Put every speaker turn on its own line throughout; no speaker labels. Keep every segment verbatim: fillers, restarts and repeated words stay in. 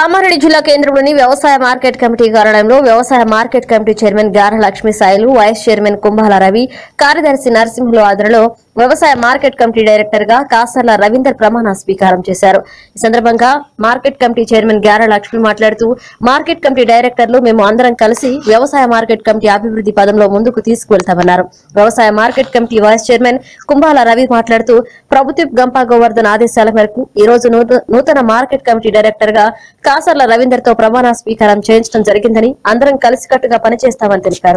కామారెడ్డి జిల్లా కేంద్రంలోని వ్యవసాయ మార్కెట్ కమిటీ కార్యాలయంలో వ్యవసాయ market committee chairman Gara Lakshmi Sailu, vice chairman Kumbhala Ravi, కార్యదర్శి నరసింహులు ఆధ్వర్యంలో వ్యవసాయ మార్కెట్ కమిటీ డైరెక్టర్ గా కాసర్ల రవీందర్ ప్రమాణ స్వీకారం చేశారు. ఈ సందర్భంగా market committee chairman Gara Lakshmi మాట్లాడుతూ, మార్కెట్ కమిటీ డైరెక్టర్లు మేము అందరం కలిసి వ్యవసాయ మార్కెట్ కమిటీ అభివృద్ధి పదంలో ముందుకు తీసుకువెళ్తామన్నారు. వ్యవసాయ market committee vice chairman Kumbhala Ravi మాట్లాడుతూ, ప్రభుత్వ గంపా గోవర్ధన్ ఆదేశాల మేరకు ఈ రోజు నూతన మార్కెట్ కమిటీ డైరెక్టర్ గా కాసర్ల రవీందర్ తో ప్రమాణ స్వీకారం చేయించడం జరిగిందని, అందరం కలిసికట్టుగా పనిచేస్తామని తెలిపారు.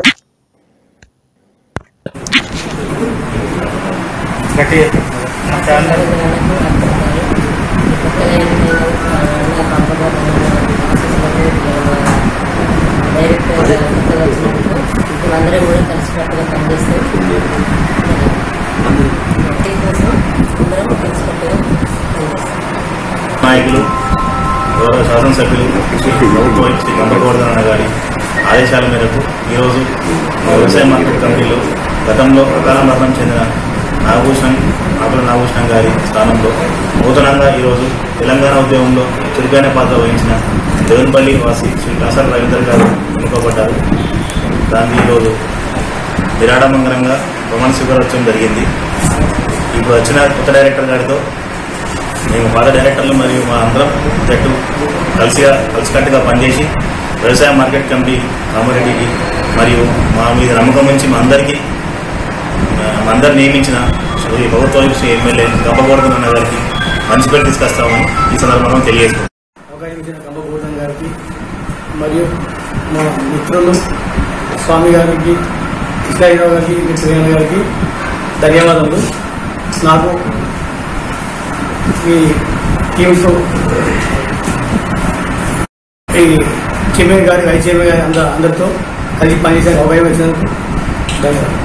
నాయకులు, గౌరవ శాసనసభ్యులు ప్రభుత్వం శ్రీ గంపా గోవర్ధన్ అన్న గారి ఆదేశాల మేరకు ఈరోజు వ్యవసాయ మార్కెట్ కమిటీలో గతంలో అకాల మరణం చెందిన నాగభూషణ్ ఆకుల నాగభూషణ్ గారి స్థానంలో నూతనంగా ఈరోజు తెలంగాణ ఉద్యమంలో చురుకైన పాత్ర వహించిన దేవన్పల్లి వాసి శ్రీ కాసర్ల రవీందర్ గారు ఎన్నుకోబడ్డారు. దాన్ని ఈరోజు విరాడమంగళంగా ప్రమాణ స్వీకారోత్సవం జరిగింది. ఇప్పుడు వచ్చిన కొత్త డైరెక్టర్ గారితో మేము పాత డైరెక్టర్లు మరియు మా అందరం జట్టు కలిసిగా కలిసికట్టుగా పనిచేసి వ్యవసాయ మార్కెట్ కమిటీ కామారెడ్డికి మరియు మా మీద నమ్మకం ఉంచి మా అందరికీ మా అందరు నియమించిన శ్రీ ప్రభుత్వం శ్రీ ఎమ్మెల్యే గంపా గోవర్ధన్ అన్న గారికి మంచి పేరు తీసుకొస్తామని ఈ సందర్భంగా తెలియజేస్తున్నాం.
అవకాశం గంపా గోవర్ధన్ గారికి మరియు మా మిత్రులు స్వామి గారికి, కృష్ణారావు గారికి, మిత్రుల గారికి ధన్యవాదాలు. నాకు ఈ టీమ్స్ ఈ చైర్మన్ గారి, వైస్ చైర్మన్ గారి అందరూ అందరితో కలిసి పనిచేసే అవకాశం ఇచ్చినందుకు ధన్యవాదాలు.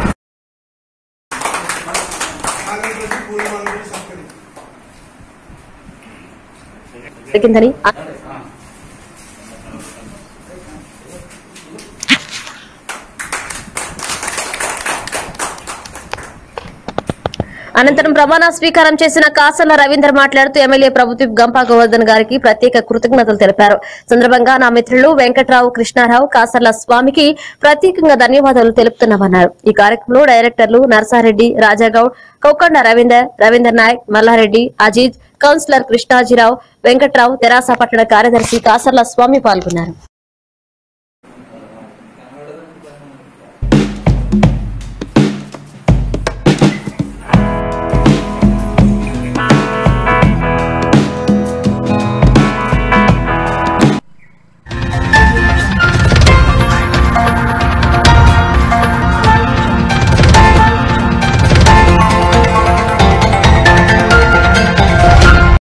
అనంతరం ప్రమాణ స్వీకారం చేసిన కాసర్ల రవీందర్ మాట్లాడుతూ, ఎమ్మెల్యే ప్రభుత్వ గంపా గోవర్ధన్ గారికి ప్రత్యేక కృతజ్ఞతలు తెలిపారు. సందర్భంగా నా మిత్రులు వెంకట్రావు, కృష్ణారావు, కాసర్ల స్వామికి ప్రత్యేకంగా ధన్యవాదాలు తెలుపుతున్నామన్నారు. ఈ కార్యక్రమంలో డైరెక్టర్లు నర్సారెడ్డి, రాజాగౌడ్, కొక్కండ రవీందర్, రవీందర్ నాయక్, మల్లారెడ్డి, అజీజ్, కౌన్సిలర్ కృష్ణాజీరావు, వెంకట్రావు, తెరాస పట్టణ కార్యదర్శి కాసర్ల స్వామి పాల్గొన్నారు.